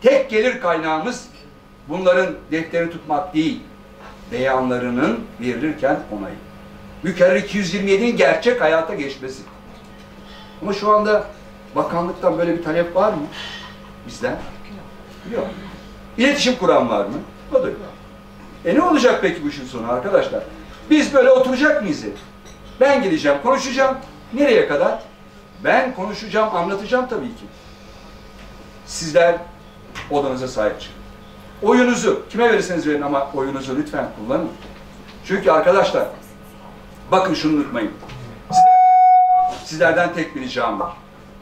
tek gelir kaynağımız bunların defterini tutmak değil, beyanlarının verilirken onayı. Mükerrer 227'nin gerçek hayata geçmesi. Ama şu anda bakanlıktan böyle bir talep var mı? Bizden? Yok. İletişim kuran var mı? O da yok. Ne olacak peki bu işin sonu arkadaşlar? Biz böyle oturacak mıyız? Ben gideceğim, konuşacağım. Nereye kadar? Ben konuşacağım, anlatacağım tabii ki. Sizler odanıza sahip çıkın. Oyunuzu, kime verirseniz verin ama oyunuzu lütfen kullanın. Çünkü arkadaşlar, bakın şunu unutmayın. Sizlerden tek bir ricam var.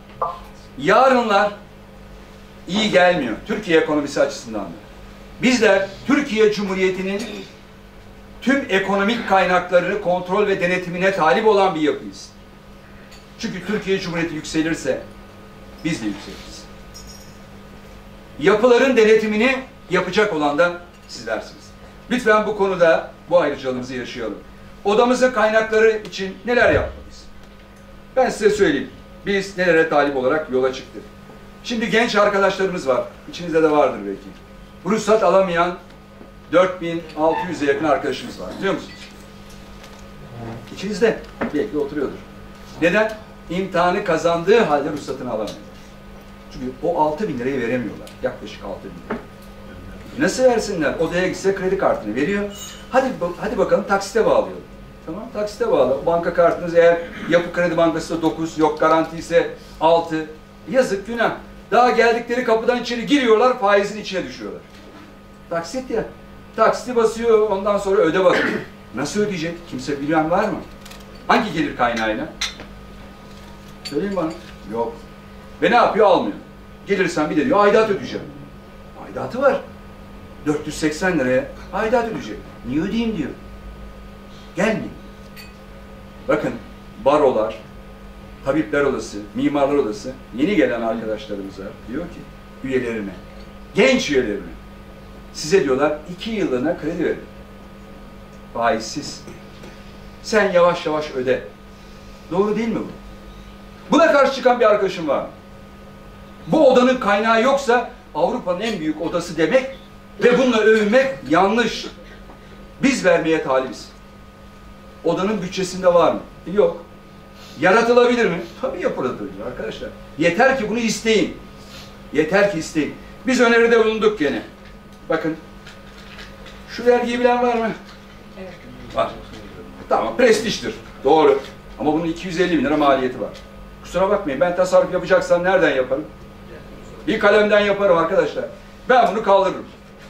Yarınlar iyi gelmiyor. Türkiye ekonomisi açısından da. Bizler Türkiye Cumhuriyeti'nin tüm ekonomik kaynaklarını kontrol ve denetimine talip olan bir yapıyız. Çünkü Türkiye Cumhuriyeti yükselirse biz de yükseliriz. Yapıların denetimini yapacak olan da sizlersiniz. Lütfen bu konuda bu ayrıcalığımızı yaşayalım. Odamızın kaynakları için neler yapmalıyız? Ben size söyleyeyim. Biz nelere talip olarak yola çıktık. Şimdi genç arkadaşlarımız var. İçinizde de vardır belki. Ruhsat alamayan 4600'e yakın arkadaşımız var. Biliyor musunuz? İçinizde belki oturuyordur. Neden? İmtihanı kazandığı halde ruhsatını alamıyor. Çünkü o 6000 lirayı veremiyorlar. Yaklaşık 6000 lira. Nasıl versinler? Odaya gitse kredi kartını veriyor. Hadi bakalım taksite bağlıyor. Tamam, taksite bağlı. Banka kartınız eğer Yapı Kredi Bankası 9, yok garanti ise 6. Yazık, günah. Daha geldikleri kapıdan içeri giriyorlar, faizin içine düşüyorlar. Taksit ya. Taksiti basıyor, ondan sonra öde bakıyor. Nasıl ödeyecek? Kimse bilen var mı? Hangi gelir kaynağıyla? Söyleyin bana. Yok. Ve ne yapıyor? Almıyor. Gelirsen bir de diyor, aidat ödeyeceğim. Aidatı var. 480 liraya aidat ödeyecek. Niye ödeyeyim diyor. Gelmeyin. Bakın, barolar, tabipler odası, mimarlar odası, yeni gelen arkadaşlarımıza diyor ki, üyelerine, genç üyelerine, size diyorlar 2 yıllığına kredi verin. Faizsiz. Sen yavaş yavaş öde. Doğru değil mi bu? Buna karşı çıkan bir arkadaşım var mı? Bu odanın kaynağı yoksa Avrupa'nın en büyük odası demek ve bununla övünmek yanlış. Biz vermeye talibiz. Odanın bütçesinde var mı? Yok. Yaratılabilir mi? Tabii yapılabilir arkadaşlar. Yeter ki bunu isteyin. Yeter ki isteyin. Biz öneride bulunduk gene. Bakın. Şu vergiyi bilen var mı? Evet. Var. Tamam, prestijdir. Doğru. Ama bunun 250 bin lira maliyeti var. Kusura bakmayın, ben tasarruf yapacaksam nereden yaparım? Bir kalemden yaparım arkadaşlar. Ben bunu kaldırırım.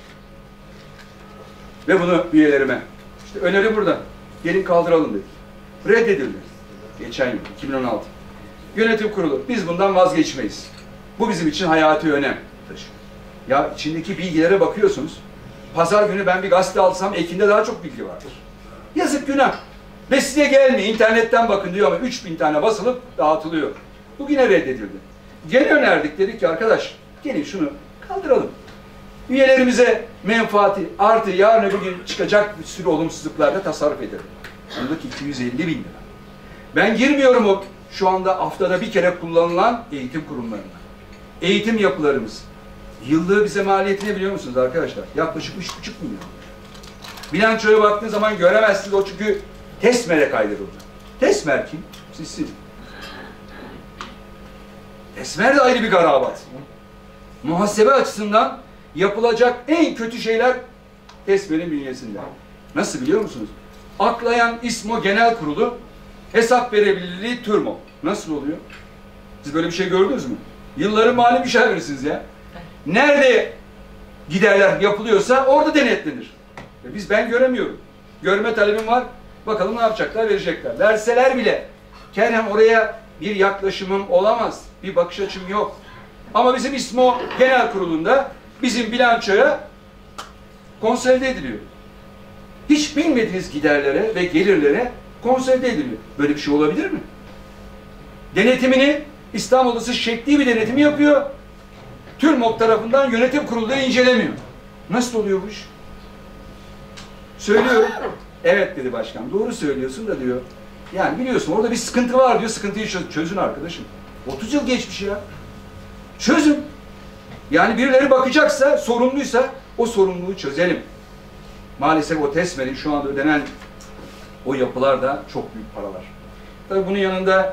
Ve bunu üyelerime. İşte öneri burada. Gelin kaldıralım dedik. Reddedildi. Geçen yıl, 2016. Yönetim kurulu. Biz bundan vazgeçmeyiz. Bu bizim için hayati önem taşıyor. Ya içindeki bilgilere bakıyorsunuz. Pazar günü ben bir gazete alsam ekinde daha çok bilgi vardır. Yazık, günah. Ve size gelmiyor. İnternetten bakın diyor ama 3000 tane basılıp dağıtılıyor. Bu yine reddedildi. Gene önerdik, dedik ki arkadaş gelin şunu kaldıralım. Üyelerimize menfaati artı yarın öbür gün çıkacak bir sürü olumsuzluklarda tasarruf edelim. Bundaki 250 bin lira. Ben girmiyorum o şu anda haftada bir kere kullanılan eğitim kurumlarına. Eğitim yapılarımız. Yıllığı bize maliyetini biliyor musunuz arkadaşlar? Yaklaşık 3,5 milyon. Bilançoya baktığınız zaman göremezsiniz o, çünkü TESMER'e kaydedildi. TESMER kim? Sizsiniz. TESMER de ayrı bir garabat. Muhasebe açısından yapılacak en kötü şeyler TESMER'in bünyesinde. Nasıl biliyor musunuz? Aklayan İSMO Genel Kurulu, hesap verebilirliği TÜRMO. Nasıl oluyor? Siz böyle bir şey gördünüz mü? Yılların mali müşavirisiniz ya. Nerede giderler yapılıyorsa orada denetlenir. Ben göremiyorum. Görme talebim var. Bakalım ne yapacaklar, verecekler. Verseler bile kendim oraya bir yaklaşımım olamaz. Bir bakış açım yok. Ama bizim İSMO Genel Kurulu'nda bizim bilançoya konsolide ediliyor. Hiç bilmediğiniz giderlere ve gelirlere konsolide ediliyor. Böyle bir şey olabilir mi? Denetimini İstanbul Odası şekli bir denetimi yapıyor. TÜRMOP tarafından yönetim kurulu da incelemiyor. Nasıl oluyor bu iş? Söylüyorum. Evet dedi başkan. Doğru söylüyorsun da diyor. Yani biliyorsun orada bir sıkıntı var diyor. Sıkıntıyı çözün arkadaşım. 30 yıl geçmiş ya. Çözün. Yani birileri bakacaksa, sorumluysa o sorumluluğu çözelim. Maalesef o TESMER'in şu anda ödenen o yapılar da çok büyük paralar. Tabii bunun yanında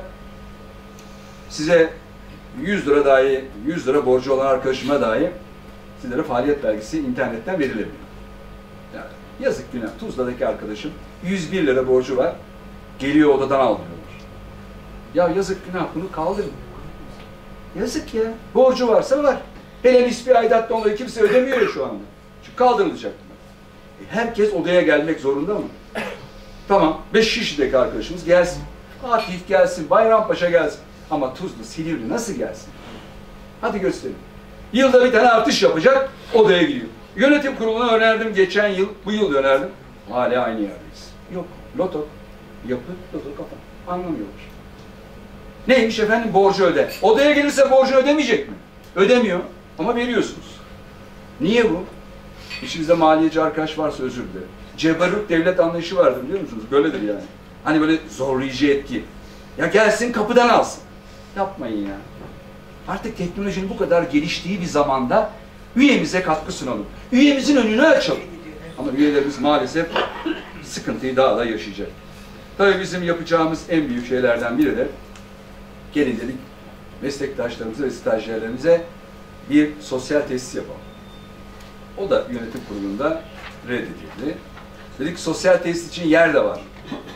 size 100 lira dahi, 100 lira borcu olan arkadaşıma dahi sizlere faaliyet belgesi internetten verilebiliyor. Yani yazık günah. Tuzla'daki arkadaşım 101 lira borcu var. Geliyor odadan al diyorlar. Ya yazık günah, bunu kaldırın. Yazık ya. Borcu varsa var. Hele nispi aidattan dolayı kimse ödemiyor ya şu anda. Çünkü kaldırılacak. Herkes odaya gelmek zorunda mı? Tamam. Beşiktaş'taki arkadaşımız gelsin. Fatih gelsin. Bayrampaşa gelsin. Ama Tuzla, Silivri nasıl gelsin? Hadi gösterin. Yılda bir tane artış yapacak. Odaya gidiyor. Yönetim kuruluna önerdim geçen yıl. Bu yıl önerdim. Hala aynı yerdeyiz. Yok. Loto. Yapı. Loto kafa. Anlamıyorlar. Neymiş efendim? Borcu öde. Odaya gelirse borcu ödemeyecek mi? Ödemiyor. Ama veriyorsunuz. Niye bu? İçinizde maliyeci arkadaş varsa özür dilerim. Cebarut devlet anlayışı vardır biliyor musunuz? Böyledir yani. Hani böyle zorlayıcı etki. Ya gelsin kapıdan alsın. Yapmayın ya. Artık teknolojinin bu kadar geliştiği bir zamanda üyemize katkı sunalım. Üyemizin önünü açalım. Ama üyelerimiz maalesef sıkıntıyı daha da yaşayacak. Tabii bizim yapacağımız en büyük şeylerden biri de gelin dedik meslektaşlarımıza ve stajyerlerimize bir sosyal tesis yapalım. O da yönetim kurulunda reddedildi. Dedik sosyal tesis için yer de var.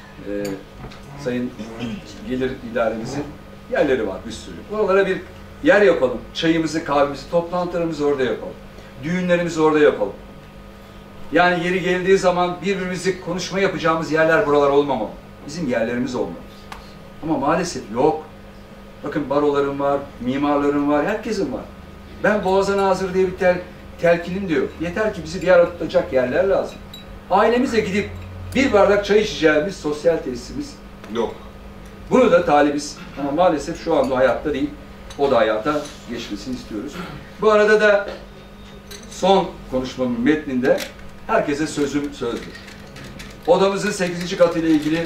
Sayın Gelir İdaremizin yerleri var bir sürü. Buralara bir yer yapalım. Çayımızı, kahvemizi, toplantılarımızı orada yapalım. Düğünlerimizi orada yapalım. Yani yeri geldiği zaman birbirimizi konuşma yapacağımız yerler buralar olmamalı. Bizim yerlerimiz olmalı. Ama maalesef yok. Bakın barolarım var, mimarlarım var, herkesin var. Ben Boğaz'a hazır diye bir telkinim de yok. Yeter ki bizi bir arada tutacak yerler lazım. Ailemize gidip bir bardak çay içeceğimiz sosyal tesisimiz yok. Bunu da talibiz. Ama maalesef şu anda hayatta değil. O da hayata geçmesini istiyoruz. Bu arada da son konuşmamın metninde herkese sözüm sözdür. Odamızın 8. katıyla ilgili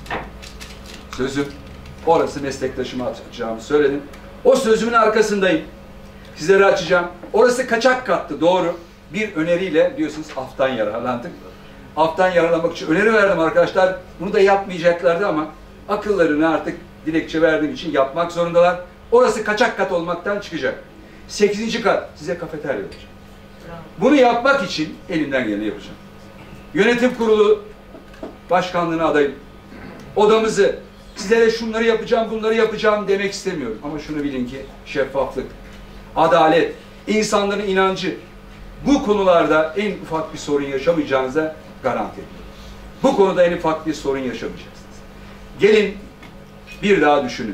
sözüm, orası meslektaşıma atacağımı söyledim. O sözümün arkasındayım. Sizlere açacağım. Orası kaçak kattı, doğru. Bir öneriyle diyorsunuz aftan yararlandık. Aftan yararlanmak için öneri verdim arkadaşlar. Bunu da yapmayacaklardı ama akıllarını artık dilekçe verdiğim için yapmak zorundalar. Orası kaçak kat olmaktan çıkacak. 8. kat size kafeterya olacak. Bunu yapmak için elimden geleni yapacağım. Yönetim kurulu başkanlığına adayım. Odamızı sizlere şunları yapacağım, bunları yapacağım demek istemiyorum. Ama şunu bilin ki şeffaflık, adalet, insanların inancı, bu konularda en ufak bir sorun yaşamayacağınıza garanti ediyorum. Bu konuda en ufak bir sorun yaşamayacaksınız. Gelin bir daha düşünün.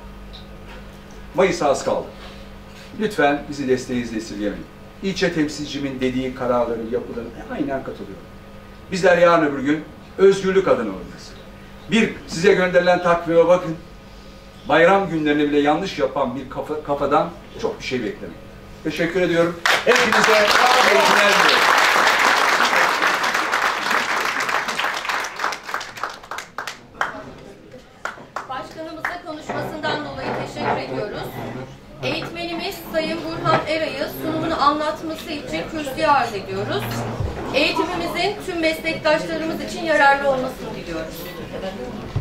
Mayıs'a az kaldı. Lütfen bizi desteğinizle esirgemeyin. İlçe temsilcimin dediği kararları, yapıları aynen katılıyorum. Bizler yarın öbür gün özgürlük adına oradayız. Bir, size gönderilen takvime bakın. Bayram günlerini bile yanlış yapan bir kafadan çok bir şey beklemeyin. Teşekkür ediyorum. Hepinize iyi günler diliyorum. Başkanımıza konuşmasından dolayı teşekkür ediyoruz. Eğitmenimiz Sayın Burhan Eray'ı sunumunu anlatması için kürsüye arz ediyoruz. Eğitimimizin tüm meslektaşlarımız için yararlı olmasını diliyoruz.